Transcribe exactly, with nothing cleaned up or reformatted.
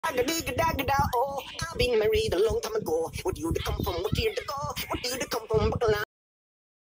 Oh, I've been married a long time ago. Where do you come from? Where do you go? Where do you come from?